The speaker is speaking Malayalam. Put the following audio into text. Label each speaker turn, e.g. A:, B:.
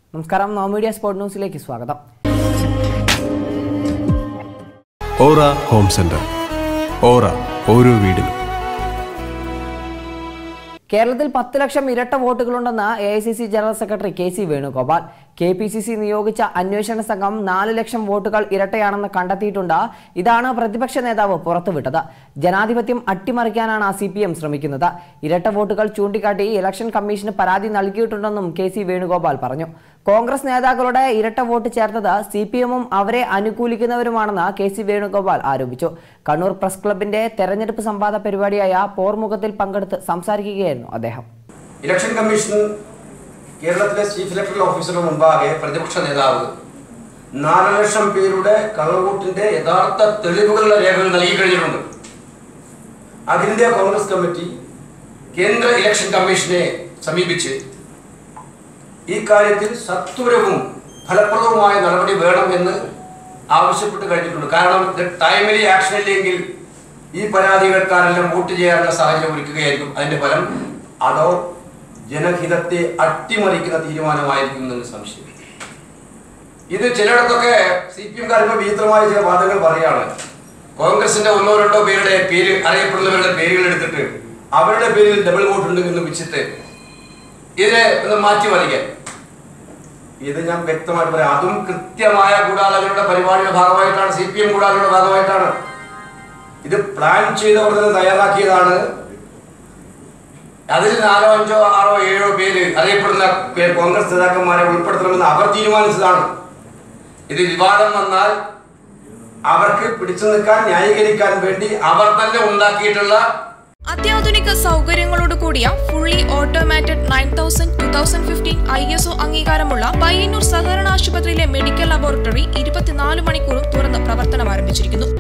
A: നമസ്കാരം, മീഡിയ സ്പോർട് ന്യൂസിലേക്ക് സ്വാഗതം.
B: ഓറ ഹോം സെന്റർ. ഓറ ഓരോ വീടിനും.
A: കേരളത്തിൽ 10 ലക്ഷം ഇരട്ട വോട്ടുകളുണ്ടെന്ന് AICC general secretary KC Venugopal. KPCC നിയോഗിച്ച അന്വേഷണ സംഘം 4 ലക്ഷം വോട്ടുകൾ ഇരട്ടയാണെന്ന് കണ്ടെത്തിയിട്ടുണ്ട്. ഇതാണ് പ്രതിപക്ഷ നേതാവ് പുറത്തുവിട്ടത്. ജനാധിപത്യം അട്ടിമറിക്കാനാണ് CPM ശ്രമിക്കുന്നത്. ഇരട്ട വോട്ടുകൾ ചൂണ്ടിക്കാട്ടി ഇലക്ഷൻ കമ്മീഷന് പരാതി നൽകിയിട്ടുണ്ടെന്നും KC വേണുഗോപാൽ പറഞ്ഞു. കോൺഗ്രസ് നേതാക്കളുടെ ഇരട്ട വോട്ട് ചേർത്തത് CPM-ഉം അവരെ അനുകൂലിക്കുന്നവരുമാണെന്ന് KC വേണുഗോപാൽ ആരോപിച്ചു. കണ്ണൂർ പ്രസ് ക്ലബിന്റെ തെരഞ്ഞെടുപ്പ് സംവാദ പരിപാടിയായ പോർമുഖത്തിൽ പങ്കെടുത്ത് സംസാരിക്കുകയായിരുന്നു അദ്ദേഹം.
C: ഇലക്ഷൻ കമ്മീഷൻ കേരളത്തിലെ ചീഫ് ഇലക്ടറൽ ഓഫീസറുടെ മുമ്പാകെ പ്രതിപക്ഷ നേതാവ് 4 ലക്ഷം പേരുടെ കള്ളവോട്ടിന്റെ യഥാർത്ഥ തെളിവുകളുടെ രേഖകൾ നൽകി കഴിഞ്ഞിട്ടുണ്ട്. അഖിലേന്ത്യാ കോൺഗ്രസ് കമ്മിറ്റി കേന്ദ്ര ഇലക്ഷൻ കമ്മീഷനെ സമീപിച്ച് ഈ കാര്യത്തിൽ സത്വരവും ഫലപ്രദവുമായ നടപടി വേണമെന്ന് ആവശ്യപ്പെട്ട് കഴിഞ്ഞിട്ടുണ്ട്. കാരണം ടൈമിലി ആക്ഷൻ ഇല്ലെങ്കിൽ ഈ പരാതികൾക്കാരെല്ലാം വോട്ട് ചെയ്യാനുള്ള സാഹചര്യം ഒരുക്കുകയായിരിക്കും. അതിന്റെ ഫലം അതോ ജനഹിതത്തെ അട്ടിമറിക്കുന്ന തീരുമാനമായിരിക്കും എന്നൊരു സംശയം. ഇത് ചിലയിടത്തൊക്കെ CPM-കാർക്ക് വിചിത്രമായ ചില വാദങ്ങൾ പറയുകയാണ്. കോൺഗ്രസിന്റെ 1-2 പേരുടെ പേര് അറിയപ്പെടുന്നവരുടെ പേരുകൾ എടുത്തിട്ട് അവരുടെ പേരിൽ ഡബിൾ വോട്ട് ഉണ്ട് എന്ന് വെച്ചിട്ട് ഇതിനെ ഒന്ന് മാറ്റിമറിക്കാൻ. ഇത് ഞാൻ വ്യക്തമായിട്ട് പറയാം. അതും കൃത്യമായ ഗൂഢാലോചനയുടെ പരിപാടിയുടെ ഭാഗമായിട്ടാണ്, CPM ഗൂഢാലോചനയുടെ ഭാഗമായിട്ടാണ്. ഇത് പ്ലാൻ ചെയ്തവർ തന്നെ തയ്യാറാക്കിയതാണ്. അതിൽ 4, 5, 6, 7 പേര് അറിയപ്പെടുന്ന കോൺഗ്രസ് നേതാക്കന്മാരെ ഉൾപ്പെടുത്തണമെന്ന് അവർ തീരുമാനിച്ചതാണ്. ഇത് വിവാദം വന്നാൽ അവർക്ക് പിടിച്ചു നിൽക്കാൻ, ന്യായീകരിക്കാൻ വേണ്ടി അവർ തന്നെ ഉണ്ടാക്കിയിട്ടുള്ള
D: അത്യാധുനിക സൗകര്യങ്ങളോട് കൂടിയ ഫുള്ളി ഓട്ടോമാറ്റഡ് 9000-2015 ISO അംഗീകാരമുള്ള പയ്യന്നൂർ സഹകരണ ആശുപത്രിയിലെ മെഡിക്കൽ ലബോറട്ടറി 24 മണിക്കൂറും തുറന്ന് പ്രവർത്തനം ആരംഭിച്ചിരിക്കുന്നു.